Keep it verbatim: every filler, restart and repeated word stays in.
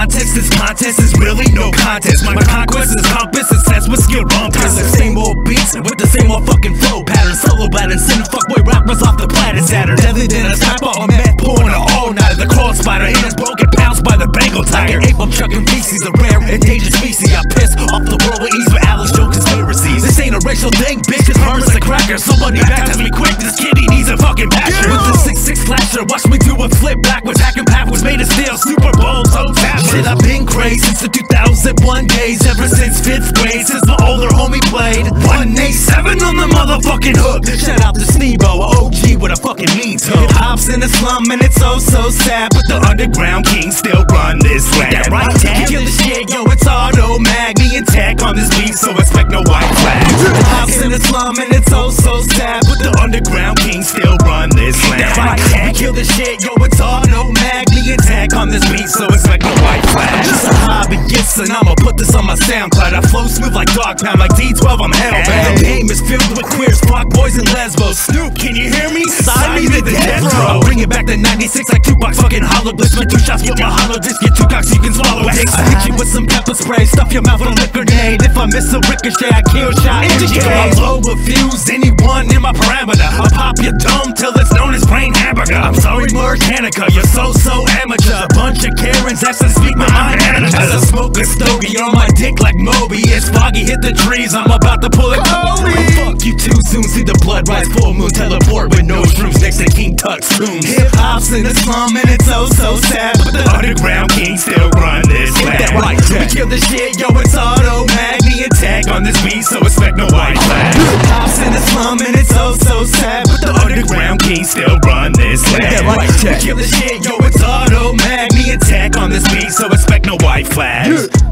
context, this contest is really no contest. My conquest is compass, assessed with skill bumpers. The same old beats with the same old fucking flow pattern. Solo batting, sending fuckboy rappers off the planet Saturn. Deadly than a sniper, a meth pouring an all-nighter. The crawl spider, hands broken, pounced by the Bengal tiger. Ape, I'm chucking feces, a rare endangered species. I piss off the world with ease with Alice Joe conspiracies. This ain't a racial thing, bitch, this burns a cracker. Somebody baptize me quick, this kitty needs a fucking pasture. With the six six slasher, watch me do a flip backwards. Hacking pathways made of steel, Super Bowl, so tappers. Shit, I've been crazy since the two thousand one days. Ever since fifth grade, since my older homie played one eight seven on the motherfucking hook. Shout out to Sneebo, a O G with a fucking mean tone. Hip hop's in the slum and it's so so sad, but the underground kings still run this land. That right, tag, kill the shit, yo, it's auto mag. Me and tech on this beat, so expect no white flag. Hip hop's in the slum and it's so so sad, but the underground kings still run this land. That right, tag, kill the shit, yo, it's auto mag. Me and tech on this beat, so expect no white flag. I'm just a hobbyist and I'ma put this on my SoundCloud. I flow smooth like dog pound, like D twelve, I'm hellbound. The game is filled with queers, fuck boys and lesbos. Snoop, can you hear me? Sign me to the death row. Bring it back to ninety-six like Tupac, fucking hollow bliss. My two shots get my hollow disc, get two cocks, you can swallow it. I hit you with some pepper spray, stuff your mouth with a lip grenade. If I miss a ricochet, I kill shot indicate. I'm low refuse anyone in my parameter. I'll pop your dome till it's known as brain hamburger. I'm sorry, Mercanica, you're so so amateur. Bunch of Karens, that's to speak my mind. As I smoke a stogie on my dick like Moby. It's foggy, hit the trees, I'm about to pull it. Kobe. Fuck you too soon, see the blood rise, full moon, teleport with no shrooms next to King Tut's tomb. Hip hop's in the slum and it's so so sad, but the underground kings still run this land. That right, we kill the shit, yo, it's auto mag. Me and tag on this beat, so expect no white flag. Hip hop's in the slum and it's so so sad, but the underground kings still run this land. That right, we kill the shit, yo, it's auto mag. Me and tag on this beat, so expect no white flags.